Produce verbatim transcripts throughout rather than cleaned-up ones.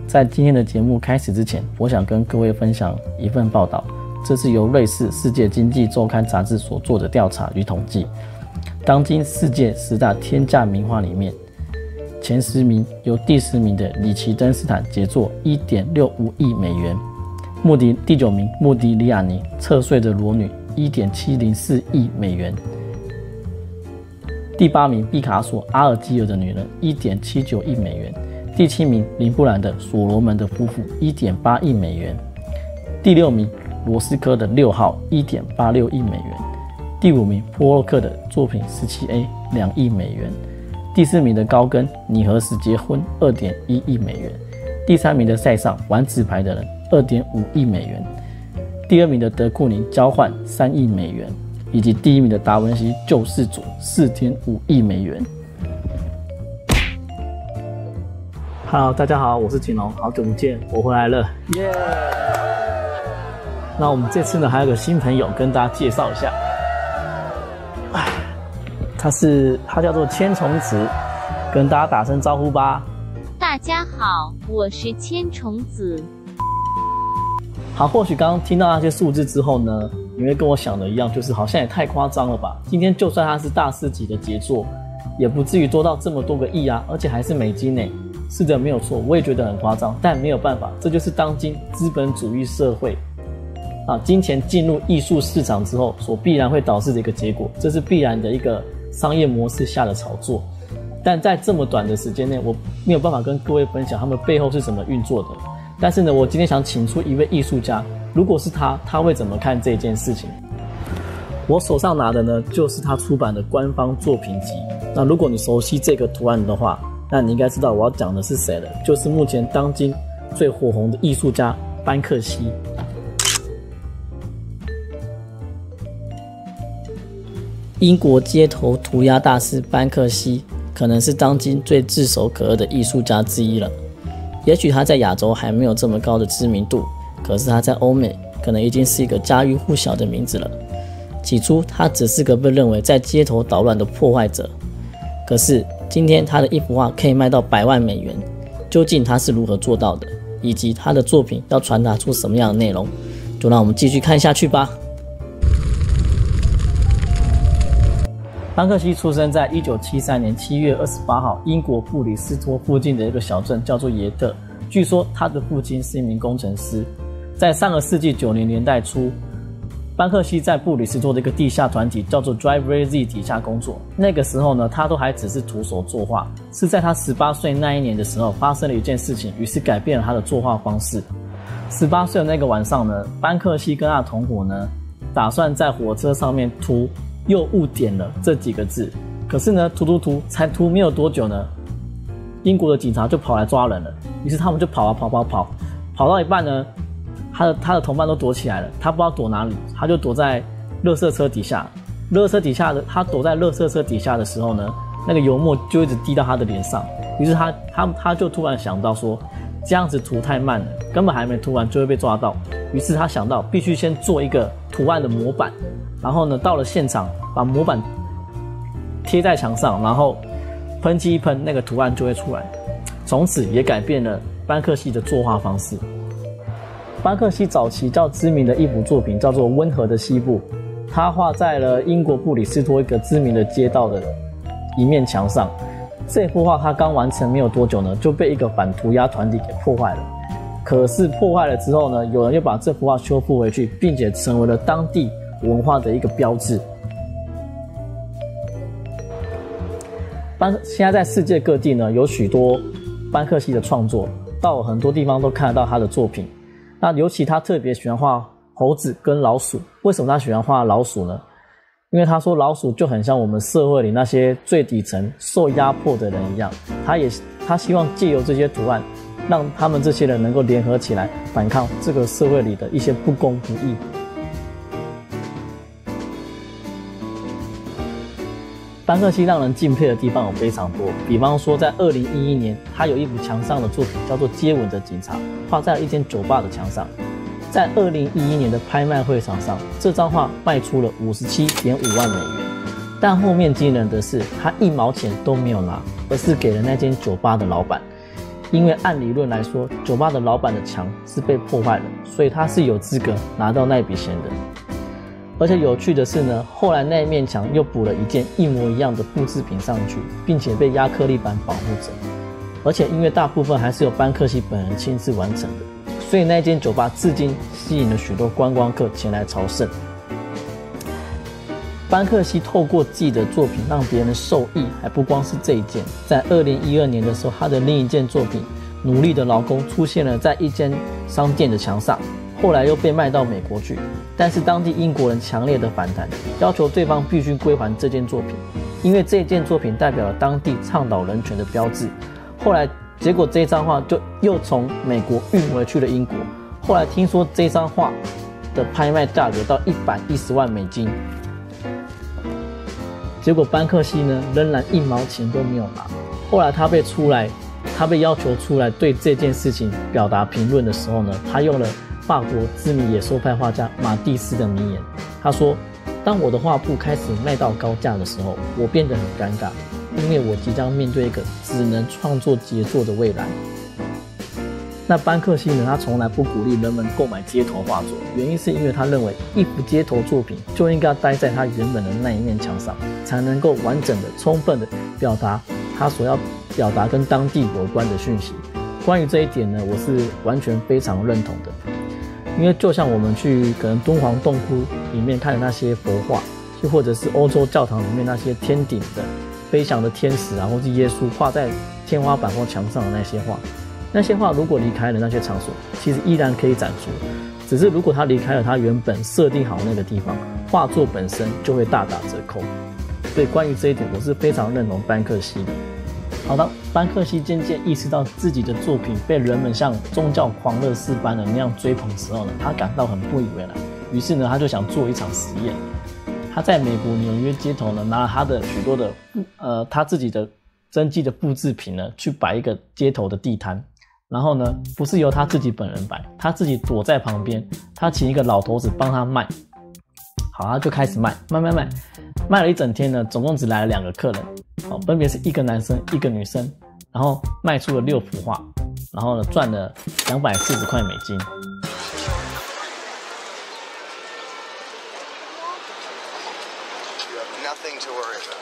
在今天的节目开始之前，我想跟各位分享一份报道，这是由瑞士世界经济周刊杂志所做的调查与统计。当今世界十大天价名画里面，前十名由第十名的里奇登斯坦杰作 一点六五亿美元，莫迪第九名莫迪里亚尼侧睡的裸女 一点七零四亿美元，第八名毕卡索阿尔基尔的女人 一点七九亿美元，第七名林布兰的所罗门的夫妇 一点八亿美元，第六名罗斯科的六号 一点八六亿美元，第五名波洛克的作品 十七 A 两亿美元，第四名的高更你何时结婚 二点一亿美元，第三名的塞尚玩纸牌的人 二点五亿美元，第二名的德库宁交换三亿美元，以及第一名的达文西救世主 四点五亿美元。Hello， 大家好，我是景龙，好久不见，我回来了，耶、yeah! 那我们这次呢，还有个新朋友跟大家介绍一下，他是他叫做千重子，跟大家打声招呼吧。 大家好，我是千重子。 好，或许刚刚听到那些数字之后呢，你会跟我想的一样，就是好像也太夸张了吧？今天就算它是大师级的杰作，也不至于多到这么多个亿啊，而且还是美金呢。是的，没有错，我也觉得很夸张，但没有办法，这就是当今资本主义社会啊，金钱进入艺术市场之后所必然会导致的一个结果，这是必然的一个商业模式下的炒作。但在这么短的时间内，我没有办法跟各位分享他们背后是怎么运作的。但是呢，我今天想请出一位艺术家，如果是他，他会怎么看这件事情？我手上拿的呢，就是他出版的官方作品集。那如果你熟悉这个图案的话，那你应该知道我要讲的是谁了，就是目前当今最火红的艺术家班克西。英国街头涂鸦大师班克西可能是当今最炙手可热的艺术家之一了。也许他在亚洲还没有这么高的知名度，可是他在欧美可能已经是一个家喻户晓的名字了。起初他只是个被认为在街头捣乱的破坏者，可是今天他的一幅画可以卖到百万美元，究竟他是如何做到的，以及他的作品要传达出什么样的内容，就让我们继续看下去吧。班克西出生在一九七三年七月二十八号，英国布里斯托附近的一个小镇叫做耶特。据说他的父亲是一名工程师。在上个世纪九零年代初，班克西在布里斯托的一个地下团体叫做 Drive Z 底下工作。那个时候呢，他都还只是徒手作画。是在他十八岁那一年的时候，发生了一件事情，于是改变了他的作画方式。十八岁的那个晚上呢，班克西跟他的同伙呢，打算在火车上面涂又误点了这几个字，可是呢，涂涂涂才涂没有多久呢，英国的警察就跑来抓人了。于是他们就跑啊跑跑跑，跑到一半呢，他的他的同伴都躲起来了，他不知道躲哪里，他就躲在垃圾车底下。垃圾底下的他躲在垃圾车底下的时候呢，那个油墨就一直滴到他的脸上。于是他他他就突然想到说，这样子涂太慢了，根本还没涂完就会被抓到。于是他想到必须先做一个图案的模板。然后呢，到了现场，把模板贴在墙上，然后喷漆一喷，那个图案就会出来。从此也改变了班克西的作画方式。班克西早期较知名的一幅作品叫做《温和的西部》，他画在了英国布里斯托一个知名的街道的一面墙上。这幅画他刚完成没有多久呢，就被一个反涂鸦团体给破坏了。可是破坏了之后呢，有人又把这幅画修复回去，并且成为了当地文化的一个标志。班现在在世界各地呢，有许多班克西的创作，到很多地方都看得到他的作品。那尤其他特别喜欢画猴子跟老鼠。为什么他喜欢画老鼠呢？因为他说老鼠就很像我们社会里那些最底层受压迫的人一样，他也他希望借由这些图案，让他们这些人能够联合起来，反抗这个社会里的一些不公不义。班克西让人敬佩的地方有非常多，比方说在二零一一年，他有一幅墙上的作品叫做《接吻的警察》，画在了一间酒吧的墙上。在二零一一年的拍卖会场上，这张画卖出了五十七点五万美元。但后面惊人的是，他一毛钱都没有拿，而是给了那间酒吧的老板。 因为按理论来说，酒吧的老板的墙是被破坏了，所以他是有资格拿到那笔钱的。而且有趣的是呢，后来那一面墙又补了一件一模一样的复制品上去，并且被亚克力板保护着。而且因为大部分还是由班克西本人亲自完成的，所以那间酒吧至今吸引了许多观光客前来朝圣。班克西透过自己的作品让别人受益，还不光是这一件。在二零一二年的时候，他的另一件作品《努力的劳工》出现了在一间商店的墙上，后来又被卖到美国去。但是当地英国人强烈的反弹，要求对方必须归还这件作品，因为这件作品代表了当地倡导人权的标志。后来结果这张画就又从美国运回去了英国。后来听说这张画的拍卖价格到一百一十万美金。结果班克西呢，仍然一毛钱都没有拿。后来他被出来，他被要求出来对这件事情表达评论的时候呢，他用了法国知名野兽派画家马蒂斯的名言。他说：“当我的画布开始卖到高价的时候，我变得很尴尬，因为我即将面对一个只能创作杰作的未来。”那班克西呢，他从来不鼓励人们购买街头画作，原因是因为他认为一幅街头作品就应该待在他原本的那一面墙上，才能够完整的、充分的表达他所要表达跟当地有关的讯息。关于这一点呢，我是完全非常认同的。因为就像我们去可能敦煌洞窟里面看的那些佛画，又或者是欧洲教堂里面那些天顶的飞翔的天使啊，或是耶稣画在天花板或墙上的那些画，那些画如果离开了那些场所，其实依然可以展出，只是如果他离开了他原本设定好那个地方，画作本身就会大打折扣。所以关于这一点，我是非常认同班克西的。好的，班克西渐渐意识到自己的作品被人们像宗教狂热似般的那样追捧时候呢，他感到很不以为然。于是呢，他就想做一场实验。他在美国纽约街头呢，拿了他的许多的呃他自己的真迹的复制品呢，去摆一个街头的地摊。然后呢，不是由他自己本人摆，他自己躲在旁边，他请一个老头子帮他卖。好，他就开始卖，卖卖卖，卖了一整天呢，总共只来了两个客人，好，分别是一个男生，一个女生，然后卖出了六幅画，然后呢，赚了两百四十块美金。 Nothing to worry about.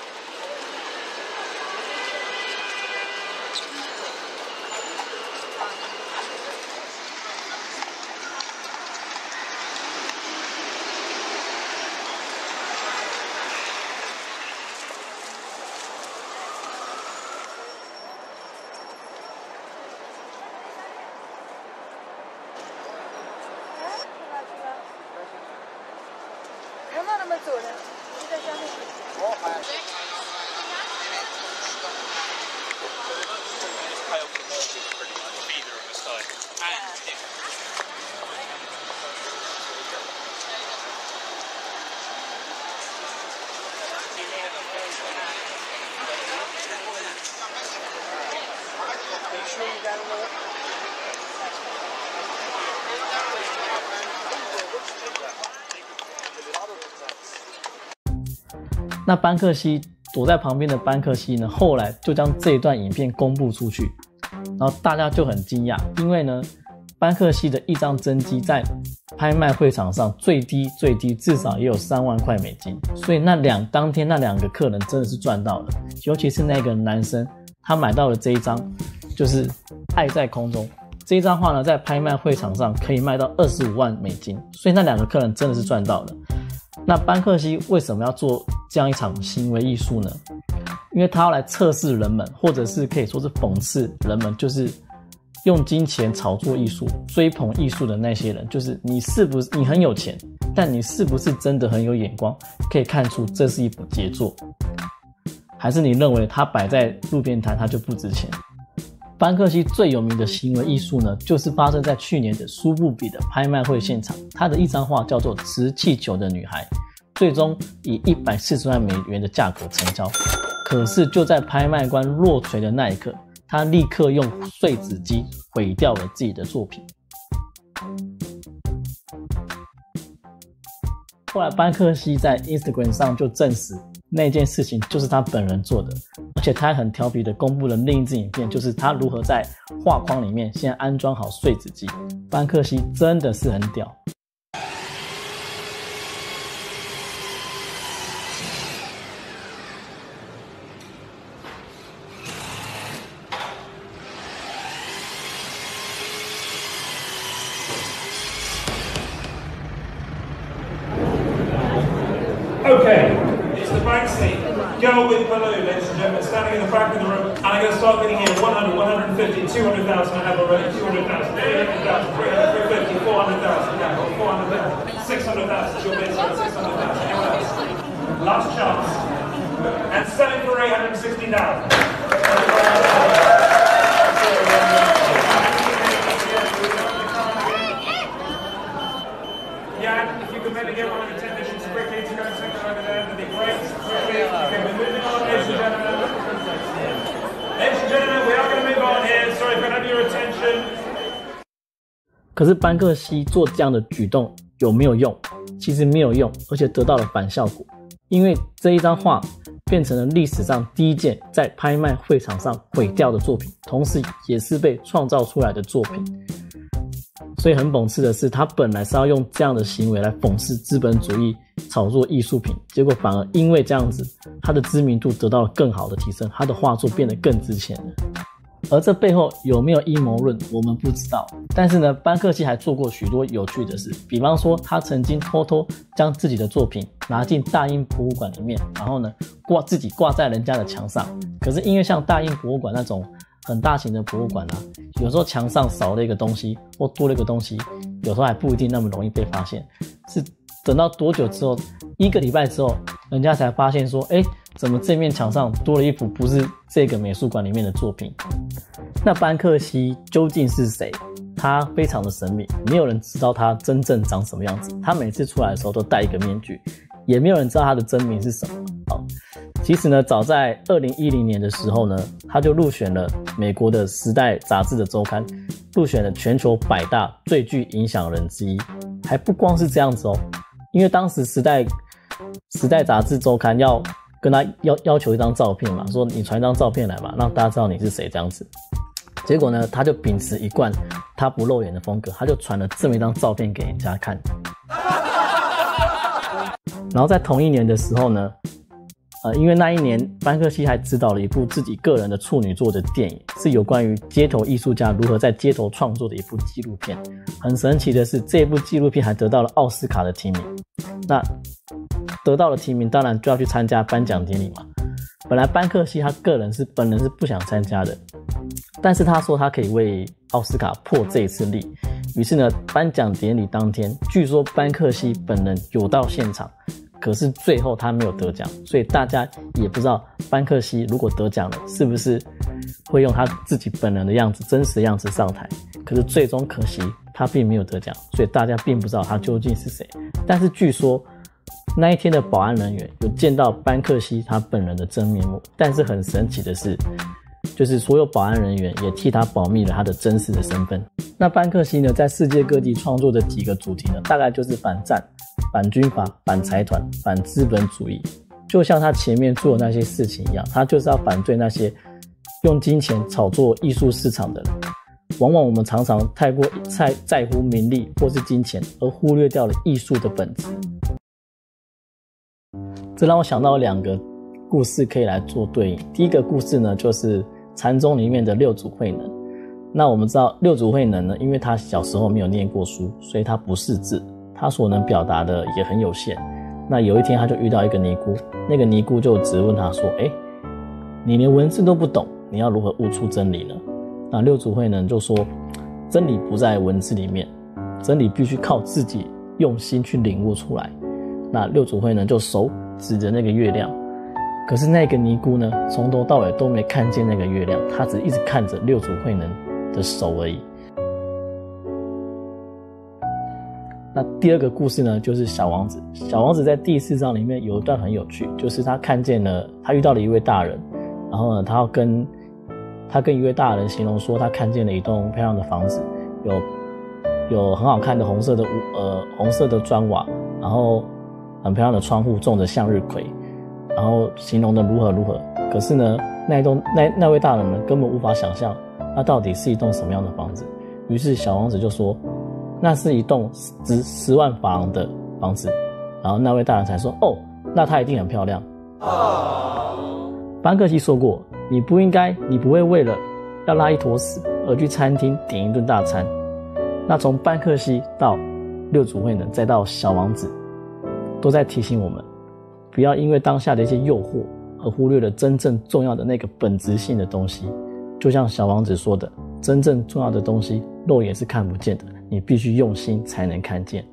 Sure you got a little? 那班克西躲在旁边的班克西呢，后来就将这一段影片公布出去，然后大家就很惊讶，因为呢，班克西的一张真迹在拍卖会场上最低最低至少也有三万块美金，所以那两当天那两个客人真的是赚到了，尤其是那个男生，他买到了这一张，就是爱在空中。这一张画呢，在拍卖会场上可以卖到二十五万美金，所以那两个客人真的是赚到了。那班克西为什么要做这样一场行为艺术呢？因为他要来测试人们，或者是可以说是讽刺人们，就是用金钱炒作艺术、追捧艺术的那些人，就是你是不是你很有钱，但你是不是真的很有眼光，可以看出这是一幅杰作，还是你认为它摆在路边摊它就不值钱？班克西最有名的行为艺术呢，就是发生在去年的苏富比的拍卖会现场。他的一张画叫做《掷气球的女孩》，最终以一百四十万美元的价格成交。可是就在拍卖官落锤的那一刻，他立刻用碎纸机毁掉了自己的作品。后来班克西在 Instagram 上就证实， 那件事情就是他本人做的，而且他还很调皮的公布了另一支影片，就是他如何在画框里面先安装好碎纸机。班克西真的是很屌。 Okay, it's the Banksy girl with balloon, ladies and gentlemen, standing in the back of the room, and I'm going to start getting here one hundred, one hundred fifty, two hundred thousand, I have already, two hundred thousand, three hundred thousand, three hundred, three hundred fifty, four hundred thousand, yeah, four hundred thousand, six hundred thousand, your bid, six hundred thousand, anyone else? Last chance, and selling for eight hundred sixty thousand. Yeah, if you could maybe get one of the technicians quickly to go and take it over there, that'd be great. Quickly. Okay, we're moving on, ladies and gentlemen. Ladies and gentlemen, we are going to move on here. Sorry, if I have your attention. 可是班克西做这样的举动有没有用？其实没有用，而且得到了反效果。因为这一张画变成了历史上第一件在拍卖会场上毁掉的作品，同时也是被创造出来的作品。所以很讽刺的是，他本来是要用这样的行为来讽刺资本主义炒作艺术品，结果反而因为这样子，他的知名度得到了更好的提升，他的画作变得更值钱了。而这背后有没有阴谋论，我们不知道。但是呢，班克西还做过许多有趣的事，比方说他曾经偷偷将自己的作品拿进大英博物馆里面，然后呢挂自己挂在人家的墙上。可是因为像大英博物馆那种很大型的博物馆啊，有时候墙上少了一个东西或多了一个东西，有时候还不一定那么容易被发现。是等到多久之后，一个礼拜之后，人家才发现说，诶，怎么这面墙上多了一幅不是这个美术馆里面的作品？那班克西究竟是谁？他非常的神秘，没有人知道他真正长什么样子。他每次出来的时候都戴一个面具，也没有人知道他的真名是什么。好，其实呢，早在二零一零年的时候呢，他就入选了美国的《时代》杂志的周刊，入选了全球百大最具影响人之一。还不光是这样子哦，因为当时《时代》《时代》杂志周刊要跟他要要求一张照片嘛，说你传一张照片来嘛，让大家知道你是谁这样子。结果呢，他就秉持一贯他不露脸的风格，他就传了这么一张照片给人家看。然后在同一年的时候呢，呃，因为那一年班克西还执导了一部自己个人的处女作的电影，是有关于街头艺术家如何在街头创作的一部纪录片。很神奇的是，这部纪录片还得到了奥斯卡的提名。那得到了提名，当然就要去参加颁奖典礼嘛。本来班克西他个人是本人是不想参加的，但是他说他可以为奥斯卡破这一次例。于是呢，颁奖典礼当天，据说班克西本人有到现场，可是最后他没有得奖，所以大家也不知道班克西如果得奖了，是不是会用他自己本人的样子、真实的样子上台。可是最终可惜他并没有得奖，所以大家并不知道他究竟是谁。但是据说那一天的保安人员有见到班克西他本人的真面目，但是很神奇的是，就是所有保安人员也替他保密了他的真实的身份。那班克西呢，在世界各地创作的几个主题呢，大概就是反战、反军阀、反财团、反资本主义。就像他前面做的那些事情一样，他就是要反对那些用金钱炒作艺术市场的人。往往我们常常太过在在乎名利或是金钱，而忽略掉了艺术的本质。这让我想到两个故事可以来做对应。第一个故事呢，就是禅宗里面的六祖慧能。那我们知道六祖慧能呢，因为他小时候没有念过书，所以他不识字，他所能表达的也很有限。那有一天他就遇到一个尼姑，那个尼姑就质问他说，诶，你连文字都不懂，你要如何悟出真理呢？那六祖慧能就说，真理不在文字里面，真理必须靠自己用心去领悟出来。那六祖慧能就手指着那个月亮，可是那个尼姑呢，从头到尾都没看见那个月亮，她只一直看着六祖慧能的手而已。那第二个故事呢，就是小王子。小王子在第四章里面有一段很有趣，就是他看见了，他遇到了一位大人，然后呢，他要跟他跟一位大人形容说，他看见了一栋漂亮的房子，有有很好看的红色的呃红色的砖瓦，然后很漂亮的窗户，种着向日葵。 然后形容的如何如何。可是呢，那一栋那那位大人呢，根本无法想象那到底是一栋什么样的房子。于是小王子就说，那是一栋值十万法郎的房子。然后那位大人才说，哦，那它一定很漂亮。班克西说过，你不应该，你不会为了要拉一坨屎而去餐厅点一顿大餐。那从班克西到六祖慧能再到小王子，都在提醒我们，不要因为当下的一些诱惑而忽略了真正重要的那个本质性的东西。就像小王子说的，真正重要的东西肉眼是看不见的，你必须用心才能看见。